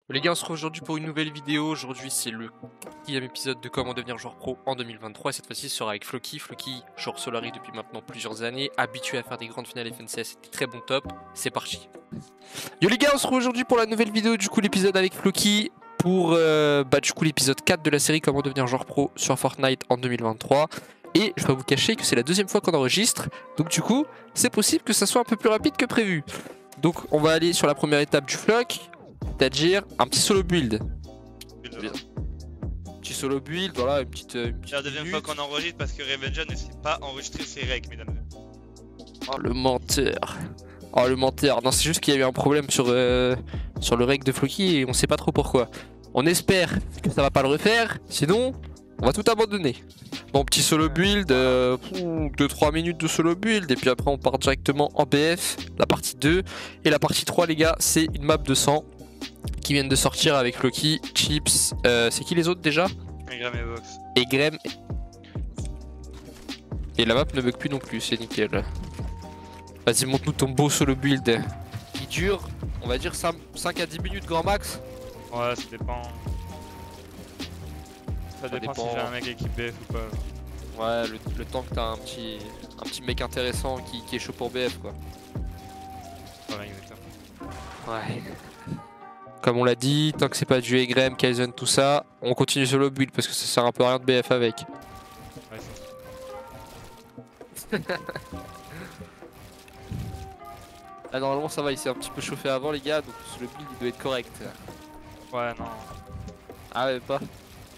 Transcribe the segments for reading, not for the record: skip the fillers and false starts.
Les gars, on se retrouve aujourd'hui pour une nouvelle vidéo. Aujourd'hui, c'est le 4e épisode de Comment devenir joueur pro en 2023. Et cette fois-ci, ce sera avec Floki. Floki, joueur Solari depuis maintenant plusieurs années, habitué à faire des grandes finales FNCS, c'était très bon top. C'est parti. Yo les gars, on se retrouve aujourd'hui pour la nouvelle vidéo, du coup l'épisode avec Floki. Pour du coup l'épisode 4 de la série Comment devenir joueur pro sur Fortnite en 2023. Et je vais pas vous cacher que c'est la deuxième fois qu'on enregistre. Donc du coup, c'est possible que ça soit un peu plus rapide que prévu. Donc on va aller sur la première étape du Flock. C'est-à-dire un petit solo build. Petit solo build, voilà, une petite c'est la deuxième fois qu'on enregistre parce que Revenja ne sait pas enregistrer ses règles, mesdames. Oh le menteur. Oh le menteur. Non, c'est juste qu'il y a eu un problème sur le reg de Floki et on sait pas trop pourquoi. On espère que ça va pas le refaire, sinon on va tout abandonner. Bon, petit solo build, 2-3 minutes de solo build et puis après on part directement en BF, la partie 2. Et la partie 3 les gars, c'est une map de 100 qui viennent de sortir avec Floki, Chips, c'est qui les autres déjà? Egrem et Vox. Egrem. Et la map ne bug plus non plus, c'est nickel. Vas-y, montre-nous ton beau solo build. Qui dure, on va dire 5 à 10 minutes grand max. Ouais, ça dépend. Ça dépend si j'ai un mec équipe BF ou pas. Ouais, le temps que t'as un petit mec intéressant qui est chaud pour BF quoi. Voilà, exactement. Ouais. Comme on l'a dit, tant que c'est pas du Egrem, Kaizen, tout ça, on continue solo build parce que ça sert un peu à rien de BF avec. Ouais, Là normalement ça va, il s'est un petit peu chauffé avant les gars, donc le build il doit être correct. ouais, non. Ah ouais, pas.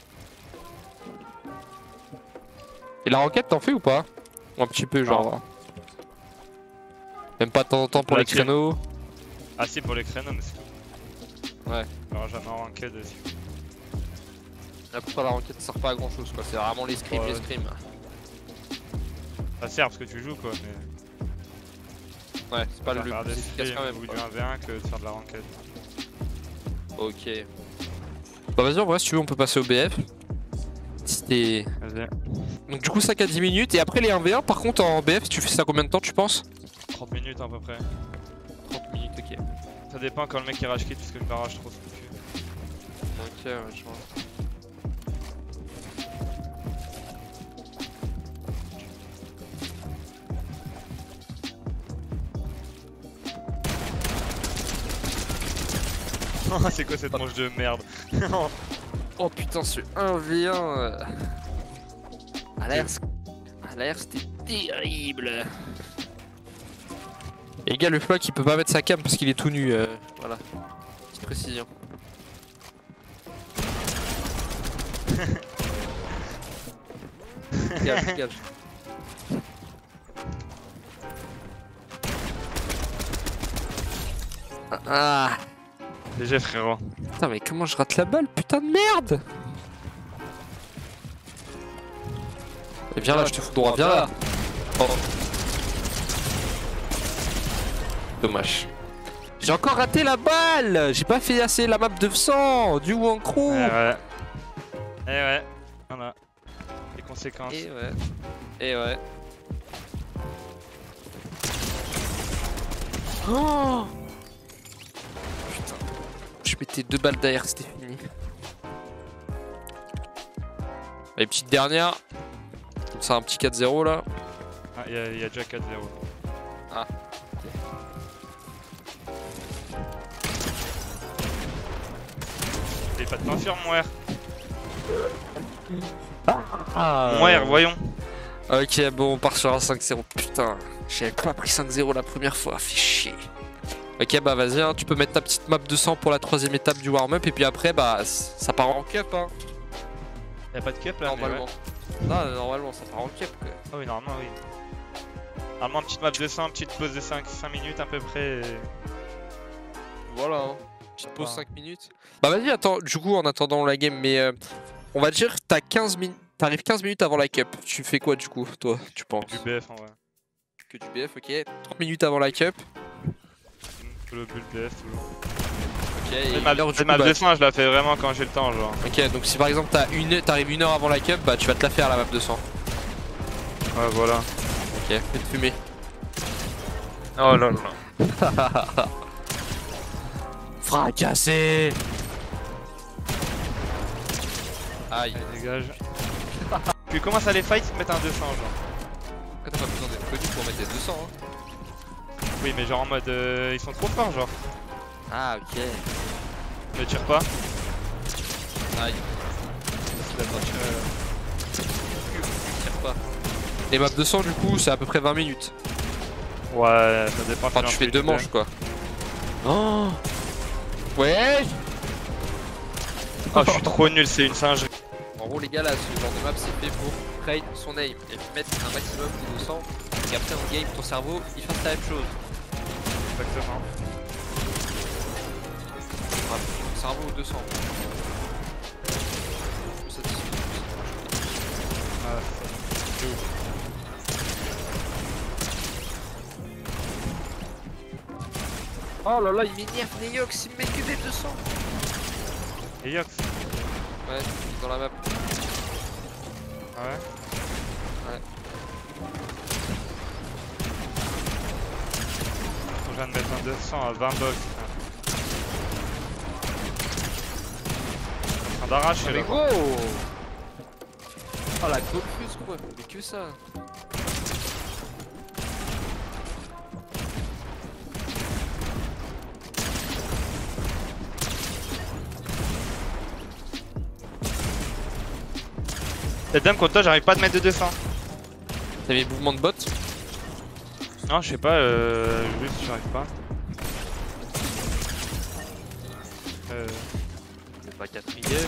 Et la ranked t'en fais ou pas? Ou un petit peu genre. Non. Même pas de temps en temps pour les créneaux. Ah si, pour les créneaux, mais c'est tout. Ouais. Alors jamais en ranked dessus. Là pour toi la ranked ça sert pas à grand chose quoi, c'est vraiment les scrims, ouais. les scrims. Ça sert parce que tu joues quoi, mais. Ouais, c'est pas le plus efficace quand même. Ou du 1v1 que de faire de la ranked. Ok. Bah vas-y en vrai si tu veux on peut passer au BF. C'était. Donc du coup 5 à 10 minutes et après les 1v1 par contre en BF tu fais ça combien de temps tu penses? 30 minutes à peu près. 30 minutes ok. Ça dépend quand le mec il rage quitte parce que le barrage trop foutu. Ok ouais je vois. C'est quoi cette manche de merde? Oh putain ce 1v1 à l'air c'était terrible. Et les gars le flock il peut pas mettre sa cam parce qu'il est tout nu voilà. Petite précision. Dégage, dégage. Ah. GG frérot. Putain mais comment je rate la balle, putain de merde. Et viens là, je te fous droit, viens là. Oh. Dommage. J'ai encore raté la balle. J'ai pas fait assez la map de sang du Wang Crew. Ouais. Eh ouais. Voilà. Les conséquences. Et ouais. Et ouais. Oh. Putain. Je mettais 2 balles derrière, c'était fini. Les petites dernières. Comme ça, un petit 4-0 là. Ah, il y a déjà 4-0. Ah. T'es pas de tension, mon R. Ah. Mon R, voyons. Ok, bon, on part sur un 5-0. Putain, j'avais pas pris 5-0 la première fois, fait chier. Ok, bah vas-y, hein, tu peux mettre ta petite map de 100 pour la 3ème étape du warm-up et puis après, bah ça part en cup. Hein. Y'a pas de cup là, normalement. Mais ouais. Non, normalement, ça part en cup quoi. Ah oui, normalement, oui. Normalement, petite map de 100, petite pause de 5 minutes à peu près. Et... Voilà, hein. Petite pause 5 minutes. Bah vas-y, attends, du coup, en attendant la game, mais on va dire, t'as 15 minutes. T'arrives 15 minutes avant la cup. Tu fais quoi du coup, toi, tu penses? Du BF en vrai. Que du BF, ok. 30 minutes avant la cup. Le build BF toujours. Ok, et ma de 100, je la fais vraiment quand j'ai le temps, genre. Ok, donc si par exemple t'arrives 1 heure avant la cup, bah tu vas te la faire la map de 100. Ouais, voilà. Ok, fais de fumer. Oh là là. Fracassé. Aïe. Allez, dégage. Puis commence à les fight, mettre un 200 genre. Après, t'as pas besoin d'être connu pour mettre des 200. Hein. Oui, mais genre en mode ils sont trop forts, genre. Ah, ok. Ne tire pas. Aïe. Tire pas. Les maps 200, du coup, c'est à peu près 20 minutes. Ouais, ça dépend. Enfin, tu fais 2 manches quoi. Oh ouais. Oh, je suis trop nul, c'est une singerie. En gros, les gars, là, ce genre de map, c'est fait pour train son aim et puis mettre un maximum de 200. Et après, en game, ton cerveau, il fasse la même chose. Exactement. Ton cerveau au 200. Ça, Ah, c'est ouf. oh là là, il m'énerve Neox, il me met que des 200. Et Yox. Ouais, il est dans la map. Ah ouais. Ouais. Je viens de mettre un 200 à 20 box. En train d'arracher Ah, là. mais gros. Oh la confuse quoi, mais que ça. Cette dame contre toi, j'arrive pas à te mettre de 200. T'as mis le mouvement de bot? Non, je sais pas, juste j'arrive pas. C'est pas quatrième.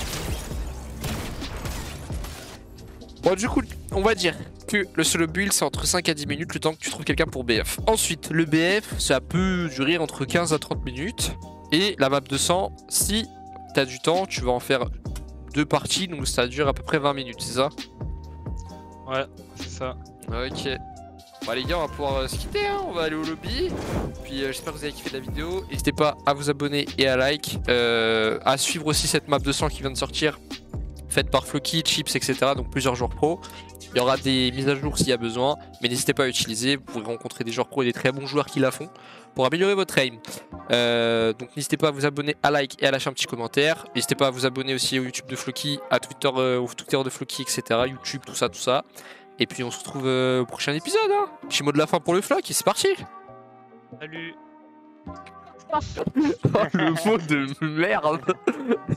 Bon, du coup, on va dire que le solo build c'est entre 5 à 10 minutes le temps que tu trouves quelqu'un pour BF. Ensuite, le BF ça peut durer entre 15 à 30 minutes. Et la map 200, si t'as du temps, tu vas en faire 2 parties, donc ça dure à peu près 20 minutes, c'est ça? Ouais, c'est ça. Ok. Bah les gars, on va pouvoir se quitter, hein. On va aller au lobby. Puis j'espère que vous avez kiffé la vidéo. N'hésitez pas à vous abonner et à like. À suivre aussi cette map 200 qui vient de sortir. Faite par Floki, Chips, etc. Donc plusieurs joueurs pro. Il y aura des mises à jour s'il y a besoin. Mais n'hésitez pas à utiliser. Vous pourrez rencontrer des joueurs pro et des très bons joueurs qui la font. Pour améliorer votre aim. Donc n'hésitez pas à vous abonner, à like et à lâcher un petit commentaire. N'hésitez pas à vous abonner aussi au YouTube de Floki, à Twitter, au Twitter de Floki, etc. YouTube, tout ça, tout ça. Et puis on se retrouve au prochain épisode. Hein. Petit mot de la fin pour le Flock et c'est parti. Salut. Le mot de merde.